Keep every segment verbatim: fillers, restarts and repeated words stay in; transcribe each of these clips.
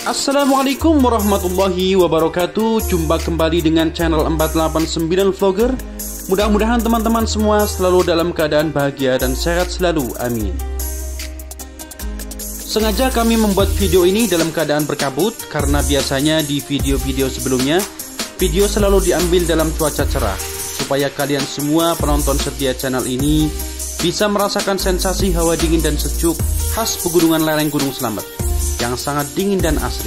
Assalamualaikum warahmatullahi wabarakatuh. Jumpa kembali dengan channel empat delapan sembilan Vlogger. Mudah-mudahan teman-teman semua selalu dalam keadaan bahagia dan sehat selalu, amin. Sengaja kami membuat video ini dalam keadaan berkabut, karena biasanya di video-video sebelumnya video selalu diambil dalam cuaca cerah, supaya kalian semua penonton setia channel ini bisa merasakan sensasi hawa dingin dan sejuk khas pegunungan lereng Gunung Slamet yang sangat dingin dan asri.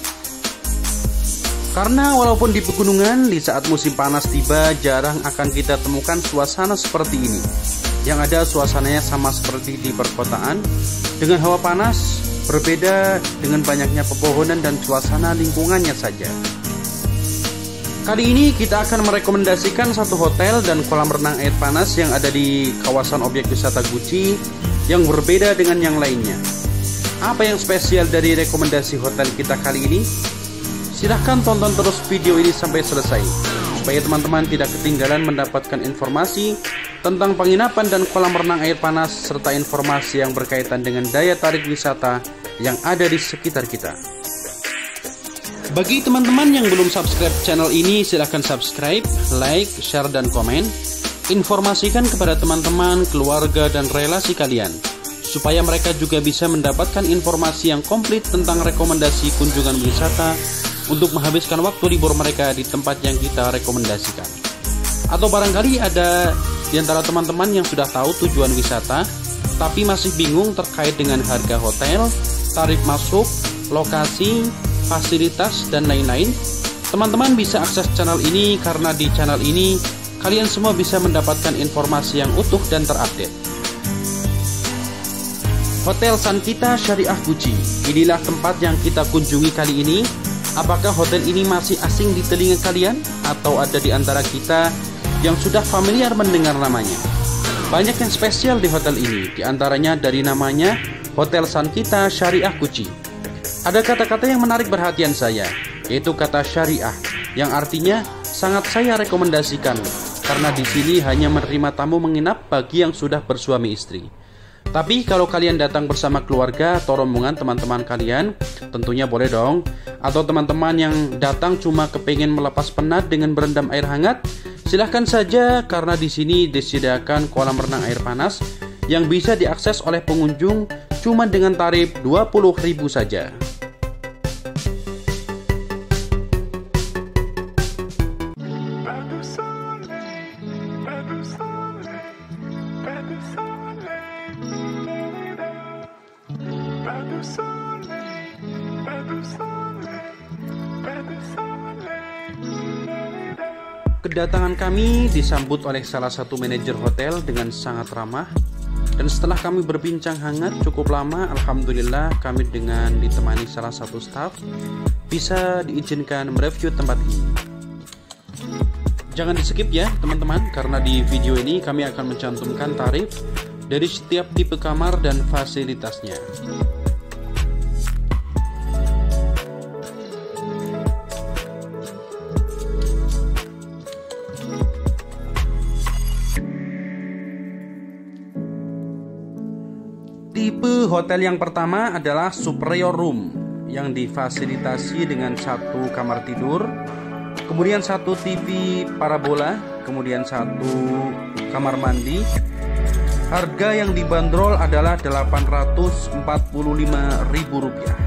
Karena walaupun di pegunungan, di saat musim panas tiba, jarang akan kita temukan suasana seperti ini. Yang ada suasananya sama seperti di perkotaan, dengan hawa panas, berbeda dengan banyaknya pepohonan dan suasana lingkungannya saja. Kali ini kita akan merekomendasikan satu hotel dan kolam renang air panas yang ada di kawasan objek wisata Guci yang berbeda dengan yang lainnya. Apa yang spesial dari rekomendasi hotel kita kali ini? Silahkan tonton terus video ini sampai selesai, supaya teman-teman tidak ketinggalan mendapatkan informasi tentang penginapan dan kolam renang air panas, serta informasi yang berkaitan dengan daya tarik wisata yang ada di sekitar kita. Bagi teman-teman yang belum subscribe channel ini, silahkan subscribe, like, share, dan komen. Informasikan kepada teman-teman, keluarga, dan relasi kalian, supaya mereka juga bisa mendapatkan informasi yang komplit tentang rekomendasi kunjungan wisata untuk menghabiskan waktu libur mereka di tempat yang kita rekomendasikan. Atau barangkali ada di antara teman-teman yang sudah tahu tujuan wisata, tapi masih bingung terkait dengan harga hotel, tarif masuk, lokasi, fasilitas, dan lain-lain. Teman-teman bisa akses channel ini, karena di channel ini kalian semua bisa mendapatkan informasi yang utuh dan terupdate. Hotel Sankita Syariah Guci, inilah tempat yang kita kunjungi kali ini. Apakah hotel ini masih asing di telinga kalian? Atau ada di antara kita yang sudah familiar mendengar namanya? Banyak yang spesial di hotel ini, di antaranya dari namanya Hotel Sankita Syariah Guci. Ada kata-kata yang menarik perhatian saya, yaitu kata syariah, yang artinya sangat saya rekomendasikan, karena di sini hanya menerima tamu menginap bagi yang sudah bersuami istri. Tapi kalau kalian datang bersama keluarga atau rombongan teman-teman kalian, tentunya boleh dong. Atau teman-teman yang datang cuma kepingin melepas penat dengan berendam air hangat, silahkan saja, karena di sini disediakan kolam renang air panas yang bisa diakses oleh pengunjung cuma dengan tarif dua puluh ribu saja. Kedatangan kami disambut oleh salah satu manajer hotel dengan sangat ramah, dan setelah kami berbincang hangat cukup lama, alhamdulillah kami dengan ditemani salah satu staf bisa diizinkan mereview tempat ini. Jangan di skip ya teman-teman, karena di video ini kami akan mencantumkan tarif dari setiap tipe kamar dan fasilitasnya. Tipe hotel yang pertama adalah Superior Room, yang difasilitasi dengan satu kamar tidur, kemudian satu T V parabola, kemudian satu kamar mandi. Harga yang dibanderol adalah delapan ratus empat puluh lima ribu rupiah.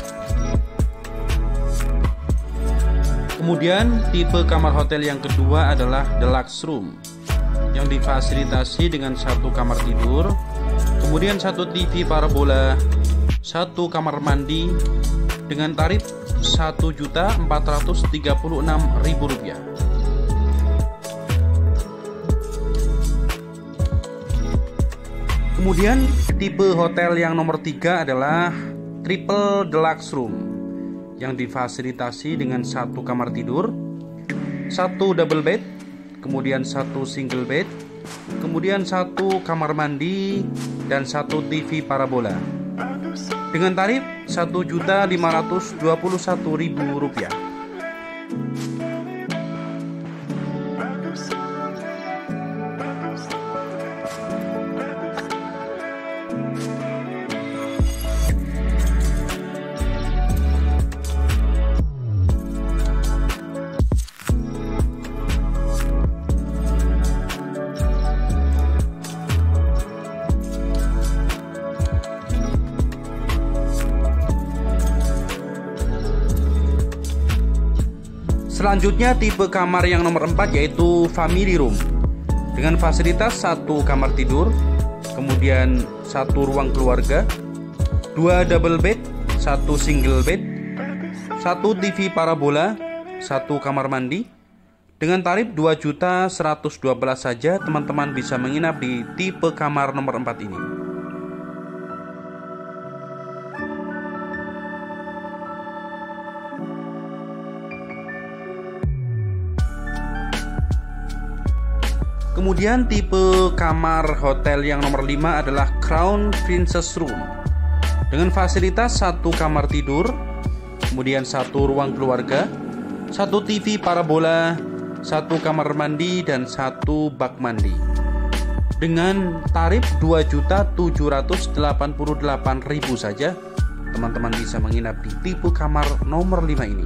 Kemudian tipe kamar hotel yang kedua adalah Deluxe Room, yang difasilitasi dengan satu kamar tidur, kemudian satu T V parabola, satu kamar mandi, dengan tarif satu juta empat ratus tiga puluh enam ribu rupiah. Kemudian tipe hotel yang nomor tiga adalah Triple Deluxe Room, yang difasilitasi dengan satu kamar tidur, satu double bed, kemudian satu single bed, kemudian satu kamar mandi, dan satu T V parabola, dengan tarif satu juta lima ratus dua puluh satu ribu rupiah. Selanjutnya tipe kamar yang nomor empat yaitu family room dengan fasilitas satu kamar tidur, kemudian satu ruang keluarga, dua double bed, satu single bed, satu T V parabola, satu kamar mandi. Dengan tarif dua juta seratus dua belas saja teman-teman bisa menginap di tipe kamar nomor empat ini. Kemudian tipe kamar hotel yang nomor lima adalah Crown Princess Room dengan fasilitas satu kamar tidur, kemudian satu ruang keluarga, satu T V parabola, satu kamar mandi, dan satu bak mandi. Dengan tarif dua juta tujuh ratus delapan puluh delapan ribu saja teman-teman bisa menginap di tipe kamar nomor lima ini.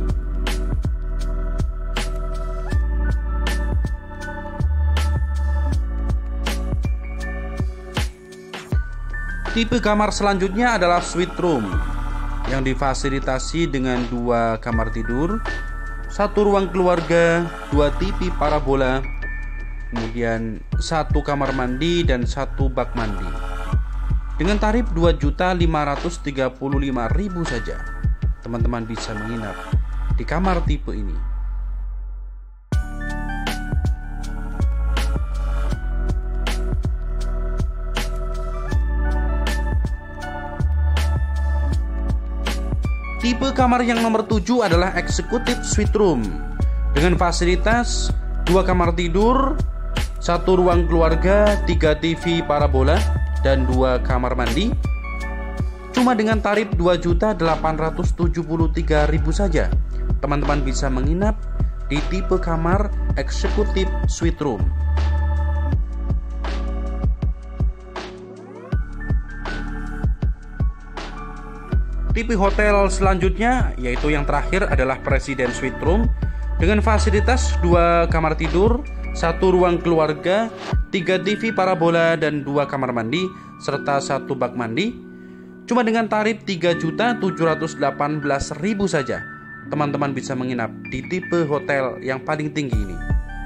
Tipe kamar selanjutnya adalah suite room yang difasilitasi dengan dua kamar tidur, satu ruang keluarga, dua T V parabola, kemudian satu kamar mandi dan satu bak mandi. Dengan tarif dua juta lima ratus tiga puluh lima ribu saja teman-teman bisa menginap di kamar tipe ini. Tipe kamar yang nomor tujuh adalah Executive Suite Room dengan fasilitas dua kamar tidur, satu ruang keluarga, tiga T V parabola, dan dua kamar mandi. Cuma dengan tarif dua juta delapan ratus tujuh puluh tiga ribu saja teman-teman bisa menginap di tipe kamar Executive Suite Room. Tipe hotel selanjutnya yaitu yang terakhir adalah President Suite Room dengan fasilitas dua kamar tidur, satu ruang keluarga, tiga T V parabola, dan dua kamar mandi serta satu bak mandi. Cuma dengan tarif tiga juta tujuh ratus delapan belas ribu saja teman-teman bisa menginap di tipe hotel yang paling tinggi ini.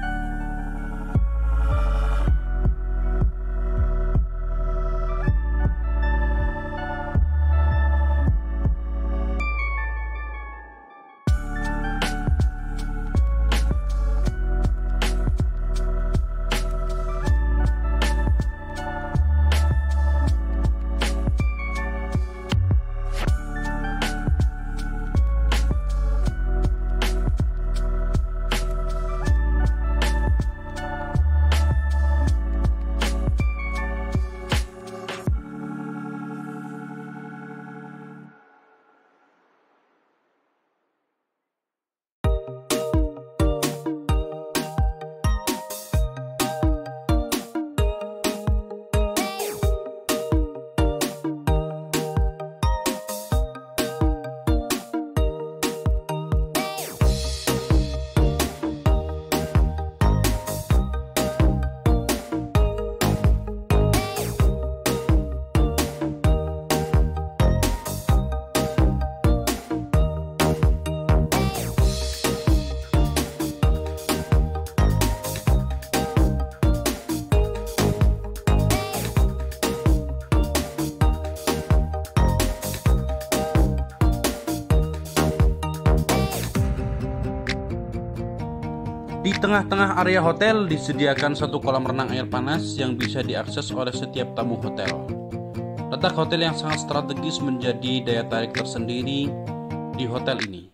Di tengah-tengah area hotel disediakan satu kolam renang air panas yang bisa diakses oleh setiap tamu hotel. Letak hotel yang sangat strategis menjadi daya tarik tersendiri di hotel ini.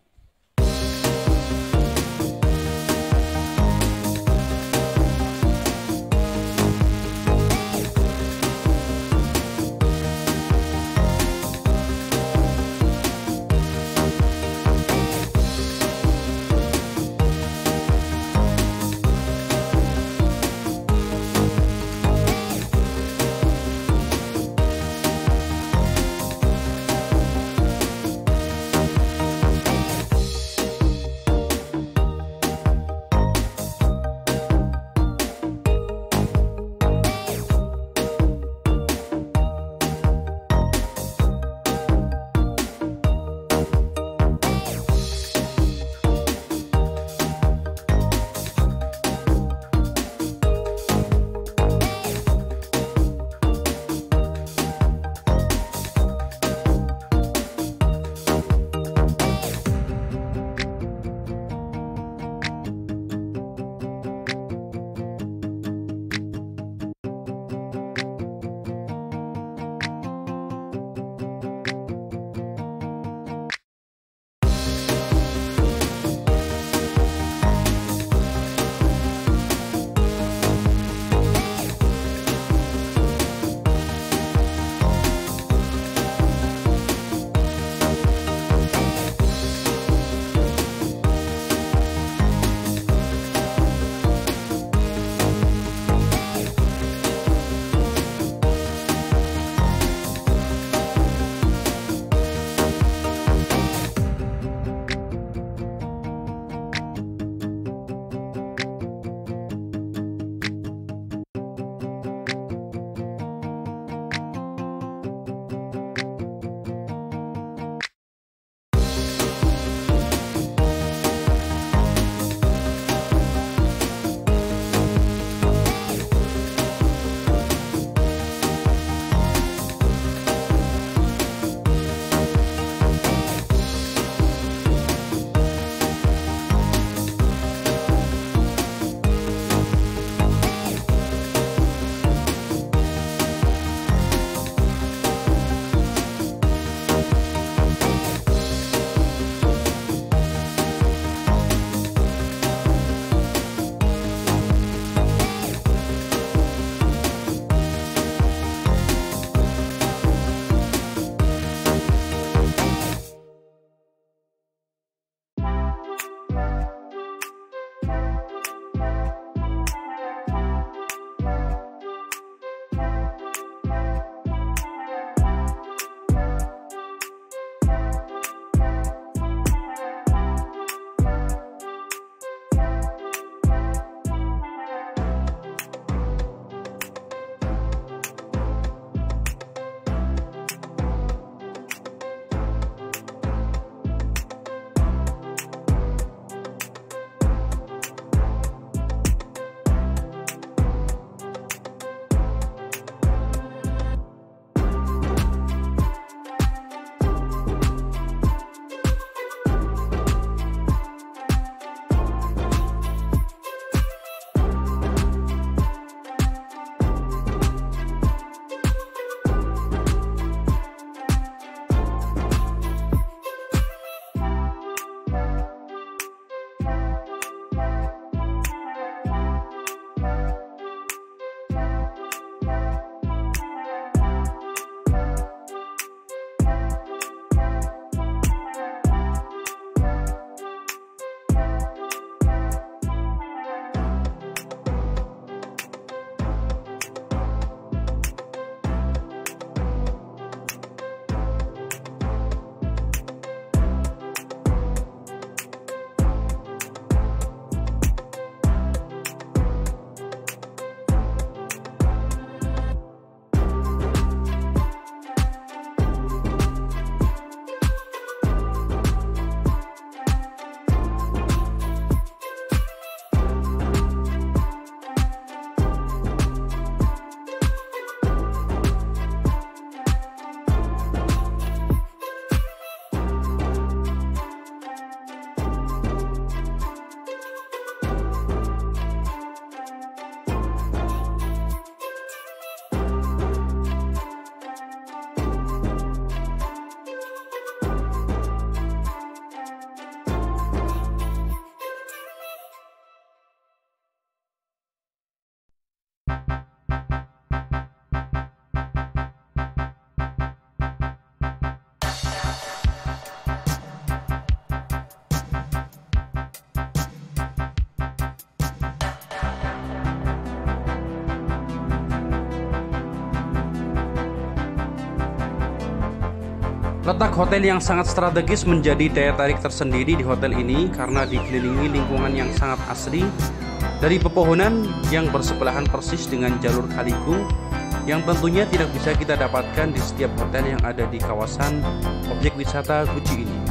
Letak hotel yang sangat strategis menjadi daya tarik tersendiri di hotel ini karena dikelilingi lingkungan yang sangat asri dari pepohonan yang bersebelahan persis dengan jalur Kaligung yang tentunya tidak bisa kita dapatkan di setiap hotel yang ada di kawasan objek wisata Guci ini.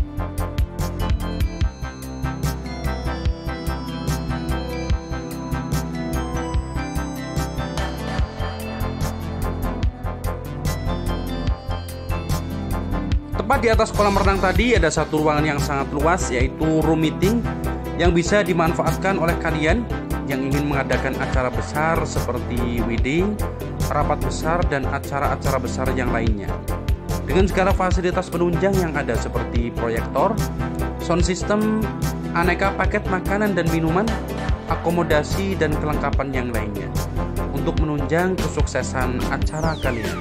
Tepat di atas kolam renang tadi ada satu ruangan yang sangat luas, yaitu room meeting yang bisa dimanfaatkan oleh kalian yang ingin mengadakan acara besar seperti wedding, rapat besar, dan acara-acara besar yang lainnya. Dengan segala fasilitas penunjang yang ada seperti proyektor, sound system, aneka paket makanan dan minuman, akomodasi, dan kelengkapan yang lainnya untuk menunjang kesuksesan acara kalian.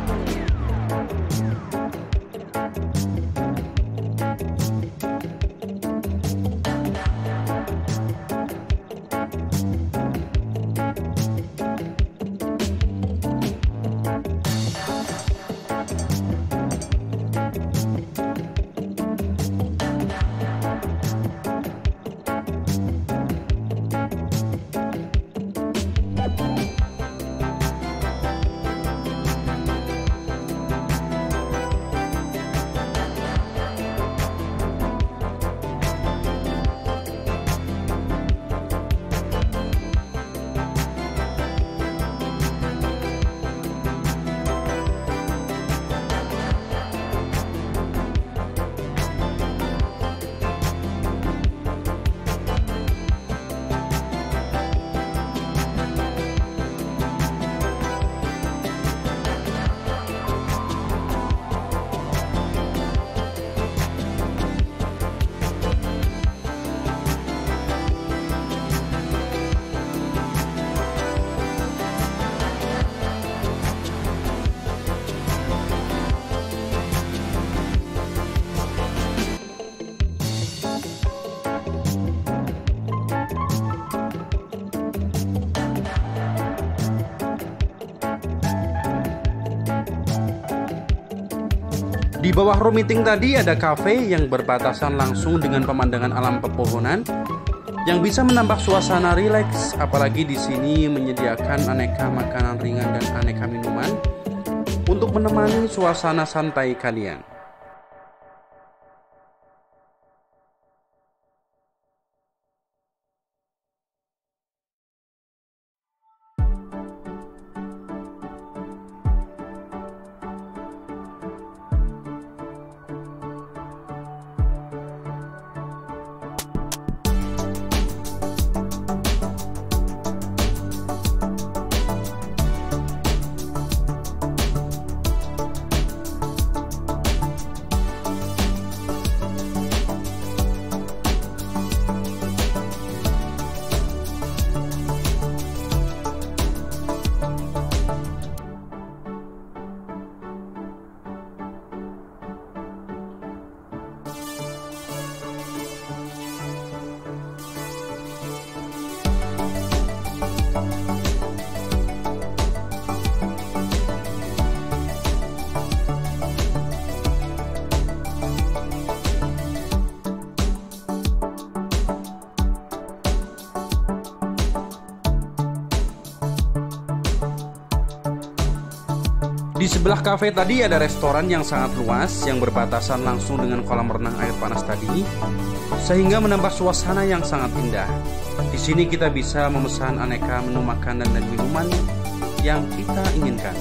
Di bawah room meeting tadi ada cafe yang berbatasan langsung dengan pemandangan alam pepohonan yang bisa menambah suasana rileks, apalagi di sini menyediakan aneka makanan ringan dan aneka minuman untuk menemani suasana santai kalian. Di sebelah kafe tadi ada restoran yang sangat luas yang berbatasan langsung dengan kolam renang air panas tadi, sehingga menambah suasana yang sangat indah. Di sini kita bisa memesan aneka menu makanan dan minuman yang kita inginkan.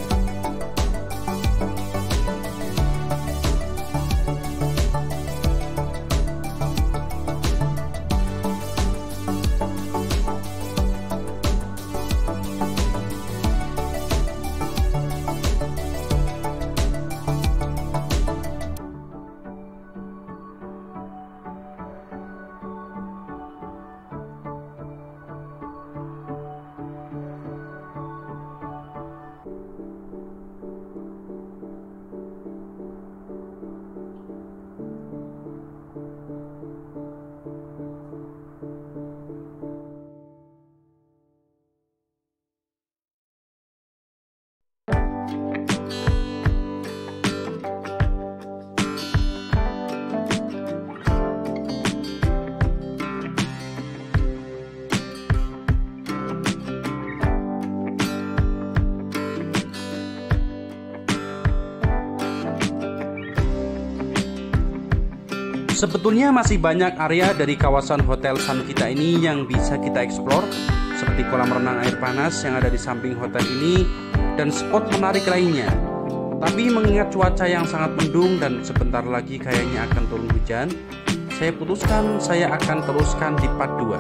Sebetulnya masih banyak area dari kawasan Hotel Sun kita ini yang bisa kita eksplor, seperti kolam renang air panas yang ada di samping hotel ini dan spot menarik lainnya. Tapi mengingat cuaca yang sangat mendung dan sebentar lagi kayaknya akan turun hujan, saya putuskan saya akan teruskan di part dua.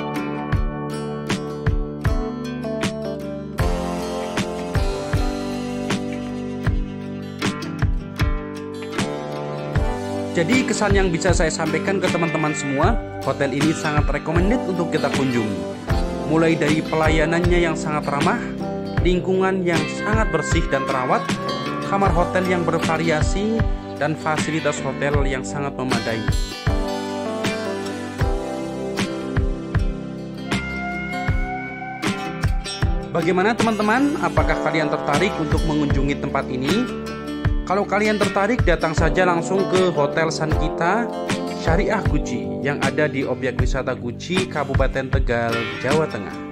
Jadi kesan yang bisa saya sampaikan ke teman-teman semua, hotel ini sangat recommended untuk kita kunjungi. Mulai dari pelayanannya yang sangat ramah, lingkungan yang sangat bersih dan terawat, kamar hotel yang bervariasi, dan fasilitas hotel yang sangat memadai. Bagaimana teman-teman? Apakah kalian tertarik untuk mengunjungi tempat ini? Kalau kalian tertarik, datang saja langsung ke Hotel Sun kita Syariah Guci yang ada di Objek Wisata Guci, Kabupaten Tegal, Jawa Tengah.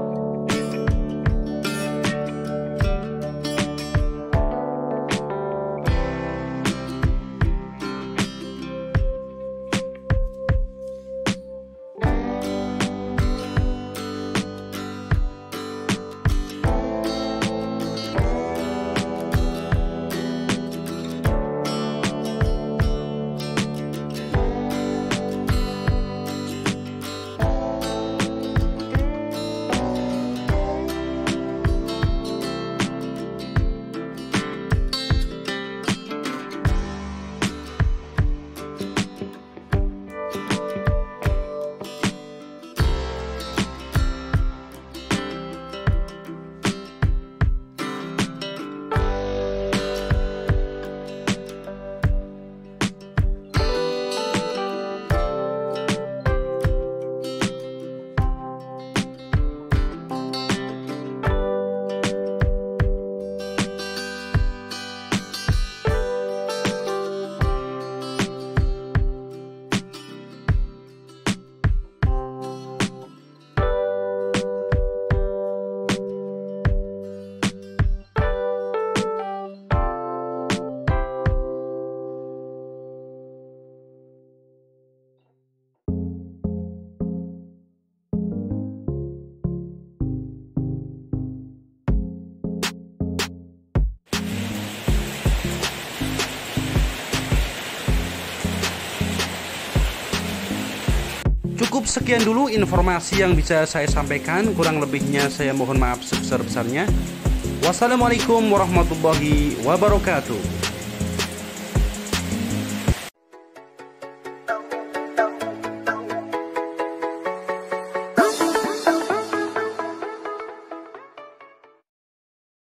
Cukup sekian dulu informasi yang bisa saya sampaikan. Kurang lebihnya saya mohon maaf sebesar-besarnya. Wassalamualaikum warahmatullahi wabarakatuh.